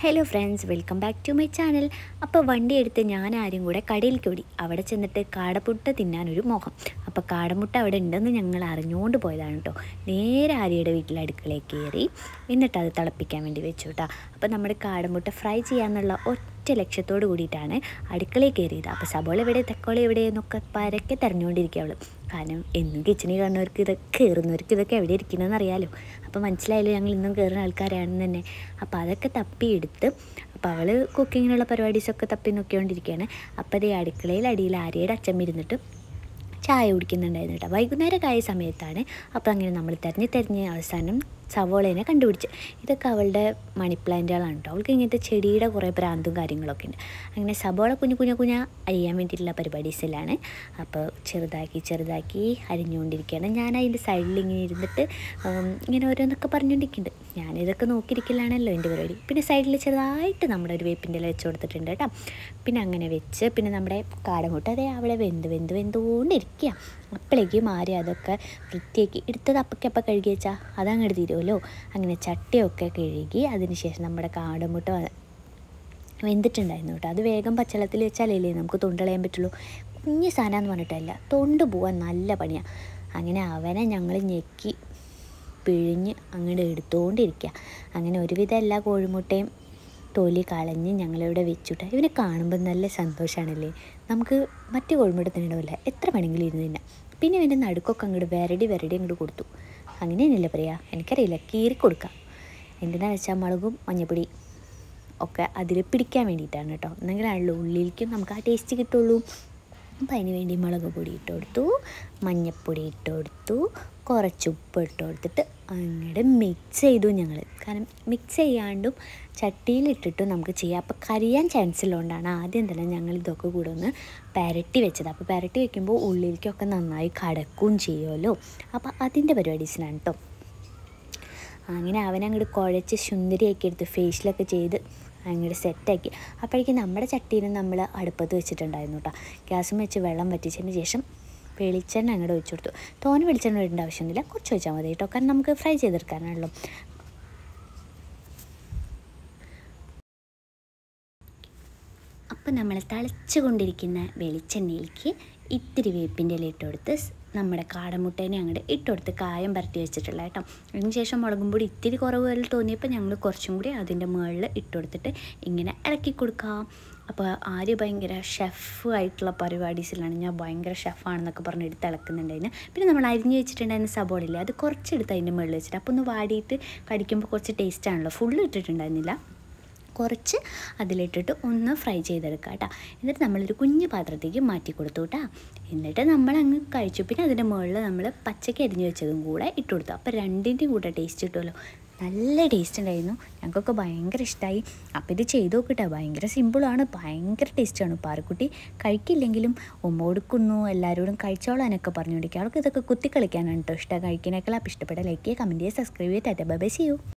Hello friends, welcome back to my channel. അപ്പോൾ വണ്ടി എടുത്ത് ഞാൻ ആരും കൂടെ കടയിലേക്ക് ഓടി. അവിടെ ചെന്നിട്ട് കാടമുട്ട തിന്നാനൊരു മോഹം. അപ്പോൾ കാടമുട്ട അവിടെ ഉണ്ടെന്ന് ഞങ്ങൾ അറിഞ്ഞുകൊണ്ട് പോയതാണ് കേട്ടോ. നേരെ ആര്യയുടെ വീട്ടിൽ അടുക്കളയിൽ കയറി എന്നിട്ട് അത് തിളപ്പിക്കാൻ വേണ്ടി വെച്ചു കേട്ടോ. അപ്പോൾ നമ്മുടെ കാടമുട്ട ഫ്രൈ ചെയ്യാമെന്നുള്ള ഒറ്റ ലക്ഷ്യത്തോട് കൂടിയിട്ടാണ് അടുക്കളയിൽ കയറിയത്. അപ്പോൾ സബോള എവിടെ, തക്കോള എവിടെ എന്നൊക്കെ പരക്കെ തിരഞ്ഞുകൊണ്ടിരിക്കുക അവൾ. കാരണം എന്നും കിച്ചണിൽ കാണുന്നവർക്ക് ഇതൊക്കെ കയറുന്നവർക്ക് ഇതൊക്കെ എവിടെ ഇരിക്കണമെന്ന് അറിയാമല്ലോ. അപ്പോൾ മനസ്സിലായല്ലോ ഞങ്ങൾ ഇന്നും കയറുന്ന ആൾക്കാരാണെന്ന് തന്നെ. അപ്പോൾ അതൊക്കെ തപ്പിയെടുത്ത് അപ്പോൾ അവൾ കുക്കിങ്ങിനുള്ള പരിപാടീസൊക്കെ തപ്പി നോക്കിക്കൊണ്ടിരിക്കുകയാണ്. അപ്പോൾ അതേ അടുക്കളയിൽ അടിയിൽ ആര്യയുടെ അച്ഛൻ ഇരുന്നിട്ട് ചായ കുടിക്കുന്നുണ്ടായിരുന്നു കേട്ടോ. വൈകുന്നേരമായ സമയത്താണ്. അപ്പോൾ അങ്ങനെ നമ്മൾ തിരഞ്ഞ് അവസാനം സവോളേനെ കണ്ടുപിടിച്ച്. ഇതൊക്കെ അവളുടെ മണി പ്ലാന്റുകളാണ് കേട്ടോ. അവൾക്ക് ഇങ്ങനത്തെ ചെടിയുടെ കുറേ പ്രാന്തും കാര്യങ്ങളൊക്കെ ഉണ്ട്. അങ്ങനെ സവോള കുഞ്ഞു അരിയാൻ വേണ്ടിയിട്ടുള്ള പരിപാടീസിലാണ്. അപ്പോൾ ചെറുതാക്കി അരിഞ്ഞുകൊണ്ടിരിക്കുകയാണ്. ഞാൻ അതിൻ്റെ സൈഡിൽ ഇങ്ങനെ ഇരുന്നിട്ട് ഇങ്ങനെ ഓരോന്നൊക്കെ പറഞ്ഞുകൊണ്ടിരിക്കുന്നുണ്ട്. ഞാനിതൊക്കെ നോക്കിയിരിക്കലാണല്ലോ എൻ്റെ പരിപാടി. പിന്നെ സൈഡിൽ ചെറുതായിട്ട് നമ്മുടെ ഒരു വേപ്പിൻ്റെ ഇല വെച്ച് കൊടുത്തിട്ടുണ്ട് കേട്ടോ. പിന്നെ അങ്ങനെ വെച്ച് പിന്നെ നമ്മുടെ കാടമുട്ട അതേ അവിടെ വെന്തുകൊണ്ടിരിക്കുക. അപ്പോഴേക്ക് മാറി അതൊക്കെ വൃത്തിയാക്കി എടുത്തത് അപ്പക്കപ്പം കഴുകി വെച്ചാൽ അതങ്ങോട്ട് തീരുമല്ലോ. അങ്ങനെ ചട്ടിയൊക്കെ കഴുകി അതിന് ശേഷം നമ്മുടെ കാടമുട്ട വെന്തിട്ടുണ്ടായിരുന്നു കേട്ടോ. അത് വേഗം പച്ചവെള്ളത്തിൽ വെച്ചാലല്ലേ നമുക്ക് തൊണ്ട് കളയാൻ പറ്റുള്ളൂ. കുഞ്ഞ് സാധനമെന്ന് പറഞ്ഞിട്ടല്ല, തൊണ്ട് പോകാൻ നല്ല പണിയാണ്. അങ്ങനെ അവനെ ഞങ്ങൾ ഞെക്കി പിഴിഞ്ഞ് അങ്ങോട്ട് എടുത്തുകൊണ്ടിരിക്കുക. അങ്ങനെ ഒരുവിധം എല്ലാ കോഴിമുട്ടയും തൊലി കളഞ്ഞ് ഞങ്ങളിവിടെ വെച്ചിട്ട് ഇവനെ കാണുമ്പോൾ നല്ല സന്തോഷമാണല്ലേ. നമുക്ക് മറ്റു കോഴിമുട്ട തിന്നണമില്ല, എത്ര വേണമെങ്കിലും ഇരുന്ന് തിന്നാം. പിന്നെ ഇവൻ്റെ നടുക്കൊക്കെ അങ്ങോട്ട് വരടി അങ്ങോട്ട് കൊടുത്തു. അങ്ങനെയൊന്നുമില്ല പറയാ, എനിക്കറിയില്ല, കീറി കൊടുക്കാം. എന്തിനാണെന്ന് വെച്ചാൽ മുളകും മഞ്ഞപ്പൊടി ഒക്കെ അതിൽ പിടിക്കാൻ വേണ്ടിയിട്ടാണ് കേട്ടോ. എന്നെങ്കിലാണല്ലോ ഉള്ളിലേക്കും നമുക്ക് ആ ടേസ്റ്റ് കിട്ടുള്ളൂ. അപ്പോൾ അതിന് വേണ്ടി മുളക് പൊടി ഇട്ട് കൊടുത്തു, മഞ്ഞൾപ്പൊടി ഇട്ട് കൊടുത്തു, കുറച്ച് ഉപ്പ് ഇട്ട് കൊടുത്തിട്ട് അങ്ങോട്ട് മിക്സ് ചെയ്തു ഞങ്ങൾ. കാരണം മിക്സ് ചെയ്യാണ്ടും ചട്ടിയിലിട്ടിട്ടും നമുക്ക് ചെയ്യാം. അപ്പോൾ കരിയാൻ ചാൻസ് ഉള്ളതുകൊണ്ടാണ് ആദ്യം തന്നെ ഞങ്ങൾ ഇതൊക്കെ കൂടെ ഒന്ന് പുരട്ടി വെച്ചത്. അപ്പോൾ പുരട്ടി വെക്കുമ്പോൾ ഉള്ളിലേക്കൊക്കെ നന്നായി കടക്കുകയും ചെയ്യുമല്ലോ. അപ്പോൾ അതിൻ്റെ പരിപാടീസിനാണ് കേട്ടോ. അങ്ങനെ അവനങ്ങോട്ട് കുഴച്ച് സുന്ദരിയാക്കി എടുത്ത് ഫേഷ്യലൊക്കെ ചെയ്ത് അങ്ങോട്ട് സെറ്റാക്കി. അപ്പോഴേക്കും നമ്മുടെ ചട്ടീനെ നമ്മൾ അടുപ്പത്ത് വെച്ചിട്ടുണ്ടായിരുന്നു കേട്ടോ. ഗ്യാസും വെച്ച് വെള്ളം വറ്റിച്ചതിന് ശേഷം വെളിച്ചെണ്ണ അങ്ങോട്ട് ഒഴിച്ചു കൊടുത്തു. തോനെ വെളിച്ചെണ്ണ ഇടേണ്ട ആവശ്യമൊന്നുമില്ല, കുറച്ച് വെച്ചാൽ മതി കേട്ടോ. കാരണം നമുക്ക് ഫ്രൈ ചെയ്തെടുക്കാനാണല്ലോ. അപ്പോൾ നമ്മൾ തിളച്ചു കൊണ്ടിരിക്കുന്ന വെളിച്ചെണ്ണയിലേക്ക് ഇത്തിരി വേപ്പിൻ്റെ ഇല ഇട്ട് കൊടുത്ത് നമ്മുടെ കാടമുട്ടേനെ അങ്ങോട്ട് ഇട്ടുകൊടുത്ത് കായം പരട്ടി വെച്ചിട്ടുള്ള കേട്ടോ. അതിന് ശേഷം മുളകും പൊടി ഇത്തിരി കുറവുകളിൽ തോന്നിയപ്പോൾ ഞങ്ങൾ കുറച്ചും കൂടി അതിൻ്റെ മുകളിൽ ഇട്ടുകൊടുത്തിട്ട് ഇങ്ങനെ ഇളക്കി കൊടുക്കാം. അപ്പോൾ ആര്യ ഭയങ്കര ഷെഫ് ആയിട്ടുള്ള പരിപാടീസിലാണ്. ഞാൻ ഭയങ്കര ഷെഫാണെന്നൊക്കെ പറഞ്ഞ് എടുത്ത് ഇളക്കുന്നുണ്ടായിരുന്നു. പിന്നെ നമ്മൾ അരിഞ്ഞ് വെച്ചിട്ടുണ്ടായിരുന്ന സബോളയില്ലേ, അത് കുറച്ചെടുത്ത് അതിൻ്റെ മുകളിൽ വെച്ചിട്ട് അപ്പോൾ ഒന്ന് വാടിയിട്ട് കടിക്കുമ്പോൾ കുറച്ച് ടേസ്റ്റാണല്ലോ. ഫുള്ള് ഇട്ടിട്ടുണ്ടായിരുന്നില്ല, കുറച്ച് അതിലിട്ടിട്ട് ഒന്ന് ഫ്രൈ ചെയ്തെടുക്കുക കേട്ടോ. എന്നിട്ട് നമ്മളൊരു കുഞ്ഞു പാത്രത്തേക്ക് മാറ്റി കൊടുത്തു കേട്ടോ. എന്നിട്ട് നമ്മളങ്ങ് കഴിച്ചു. പിന്നെ അതിൻ്റെ മുകളിൽ നമ്മൾ പച്ചക്ക് അരിഞ്ഞ് വെച്ചതും കൂടെ ഇട്ട് കൊടുത്തു. അപ്പോൾ രണ്ടിൻ്റെയും കൂടെ ടേസ്റ്റ് കിട്ടുമല്ലോ. നല്ല ടേസ്റ്റ് ഉണ്ടായിരുന്നു, ഞങ്ങൾക്കൊക്കെ ഭയങ്കര ഇഷ്ടമായി. അപ്പോൾ ഇത് ചെയ്ത് നോക്കിട്ടോ, ഭയങ്കര സിമ്പിളാണ്, ഭയങ്കര ടേസ്റ്റാണ്. പാറക്കുട്ടി കഴിക്കില്ലെങ്കിലും ഉമ്മ കൊടുക്കുന്നു, എല്ലാവരോടും കഴിച്ചോളാനൊക്കെ പറഞ്ഞുകൊണ്ടിരിക്കുക. അവൾക്ക് ഇതൊക്കെ കുത്തി കളിക്കാനാണ് കേട്ടോ ഇഷ്ടം, കഴിക്കാനൊക്കെ. അപ്പോൾ ഇഷ്ടപ്പെട്ട ലൈക്ക് ചെയ്യുക, കമൻറ്റ് ചെയ്യുക, സബ്സ്ക്രൈബ് ചെയ്യുക. Tata bye bye, see U.